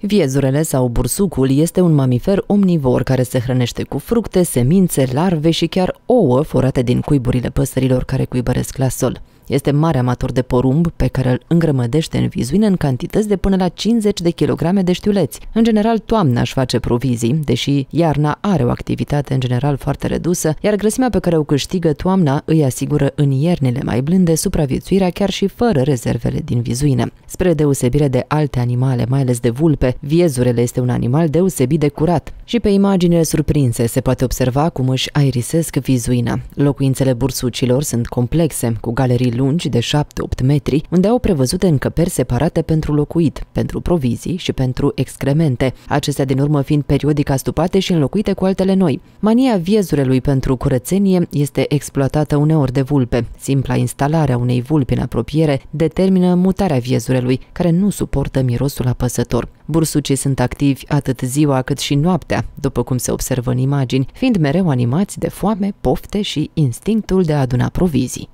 Viezurele sau bursucul este un mamifer omnivor care se hrănește cu fructe, semințe, larve și chiar ouă forate din cuiburile păsărilor care cuibăresc la sol. Este mare amator de porumb pe care îl îngrămădește în vizuină în cantități de până la 50 de kilograme de știuleți. În general, toamna își face provizii, deși iarna are o activitate în general foarte redusă, iar grăsimea pe care o câștigă toamna îi asigură în iernile mai blânde supraviețuirea chiar și fără rezervele din vizuină. Spre deosebire de alte animale, mai ales de vulpe, viezurele este un animal deosebit de curat. Și pe imaginile surprinse se poate observa cum își aerisesc vizuina. Locuințele bursucilor sunt complexe, cu galerii lungi de 7-8 metri, unde au prevăzute încăperi separate pentru locuit, pentru provizii și pentru excremente, acestea din urmă fiind periodic astupate și înlocuite cu altele noi. Mania viezurelui pentru curățenie este exploatată uneori de vulpe. Simpla instalare a unei vulpi în apropiere determină mutarea viezurelui, care nu suportă mirosul apăsător. Bursucii sunt activi atât ziua cât și noaptea, după cum se observă în imagini, fiind mereu animați de foame, pofte și instinctul de a aduna provizii.